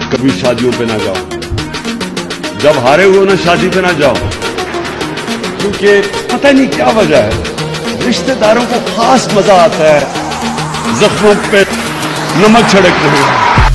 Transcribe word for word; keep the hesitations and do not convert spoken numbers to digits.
कभी शादियों पे ना जाओ, जब हारे हुए ना शादी पे ना जाओ, क्योंकि पता नहीं क्या वजह है, रिश्तेदारों को खास मजा आता है जख्मों पे नमक छिड़कते हुए।